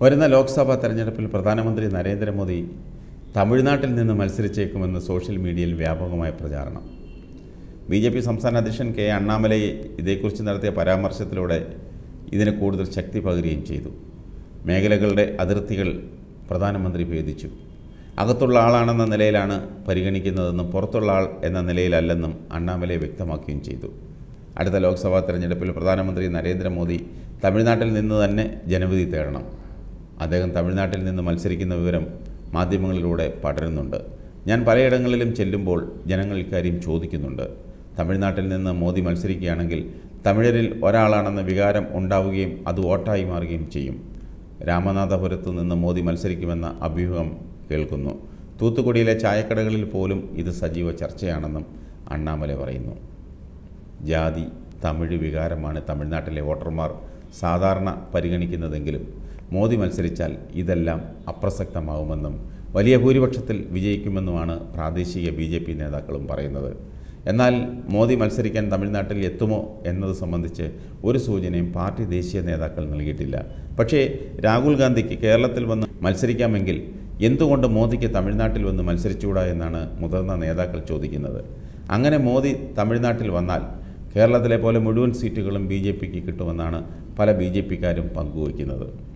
വരുന്ന ലോക്സഭാ തെരഞ്ഞെടുപ്പിൽ പ്രധാനമന്ത്രി നരേന്ദ്രമോദി തമിഴ്നാട്ടിൽ നിന്ന് മത്സരിച്ചേക്കുമെന്ന് സോഷ്യൽ മീഡിയയിൽ വ്യാപകമായ പ്രചാരണം. ബി.ജെ.പി. സംസ്ഥാന അധ്യക്ഷൻ കെ. അണ്ണാമലൈ ഇതേക്കുറിച്ച് നടത്തിയ പരാമർശത്തിലൂടെ ഇതിന് കൂടുതൽ ശക്തി പകരുകയും ചെയ്തു. മേഖലകളുടെ അതിർത്തികൾ പ്രധാനമന്ത്രി ഭേദിച്ചു. അകത്തുള്ള ആളാണെന്ന നിലയിലാണ് പരിഗണിക്കുന്നതെന്നും പുറത്തുള്ള ആൾ എന്ന നിലയിലല്ലെന്നും അണ്ണാമലൈ വ്യക്തമാക്കുകയും ചെയ്തു. അടുത്ത ലോക്സഭാ തെരഞ്ഞെടുപ്പിൽ പ്രധാനമന്ത്രി നരേന്ദ്രമോദി തമിഴ്നാട്ടിൽ നിന്ന് തന്നെ ജനവിധി തേടണം. അദ്ദേഹം തമിഴ്നാട്ടിൽ നിന്ന് മത്സരിക്കുന്ന വിവരം മാധ്യമങ്ങളിലൂടെ പടരുന്നുണ്ട്. ഞാൻ പലയിടങ്ങളിലും ചെല്ലുമ്പോൾ ജനങ്ങൾ ഇക്കാര്യം ചോദിക്കുന്നുണ്ട്. തമിഴ്നാട്ടിൽ നിന്ന് മോദി മത്സരിക്കുകയാണെങ്കിൽ തമിഴരിൽ ഒരാളാണെന്ന വികാരം ഉണ്ടാവുകയും അത് വോട്ടായി മാറുകയും ചെയ്യും. രാമനാഥപുരത്തു നിന്ന് മോദി മത്സരിക്കുമെന്ന അഭ്യൂഹം കേൾക്കുന്നു. തൂത്തുക്കുടിയിലെ ചായക്കടകളിൽ പോലും ഇത് സജീവ ചർച്ചയാണെന്നും അണ്ണാമലൈ പറയുന്നു. ജാതി തമിഴ് വികാരമാണ് തമിഴ്നാട്ടിലെ വോട്ടർമാർ സാധാരണ പരിഗണിക്കുന്നതെങ്കിലും മോദി മത്സരിച്ചാൽ ഇതെല്ലാം അപ്രസക്തമാവുമെന്നും വലിയ ഭൂരിപക്ഷത്തിൽ വിജയിക്കുമെന്നുമാണ് പ്രാദേശിക ബി.ജെ.പി. നേതാക്കളും പറയുന്നത്. എന്നാൽ മോദി മത്സരിക്കാൻ തമിഴ്നാട്ടിൽ എത്തുമോ എന്നത് സംബന്ധിച്ച് ഒരു സൂചനയും പാർട്ടി ദേശീയ നേതാക്കൾ നൽകിയിട്ടില്ല. പക്ഷേ രാഹുൽ ഗാന്ധിക്ക് കേരളത്തിൽ വന്ന് മത്സരിക്കാമെങ്കിൽ എന്തുകൊണ്ട് മോദിക്ക് തമിഴ്നാട്ടിൽ വന്ന് മത്സരിച്ചുകൂടാ എന്നാണ് മുതിർന്ന നേതാക്കൾ ചോദിക്കുന്നത്. അങ്ങനെ മോദി തമിഴ്നാട്ടിൽ വന്നാൽ കേരളത്തിലെ പോലെ മുഴുവൻ സീറ്റുകളും ബി.ജെ.പിക്ക് കിട്ടുമെന്നാണ് പല ബി.ജെ.പിക്കാരും പങ്കുവയ്ക്കുന്നത്.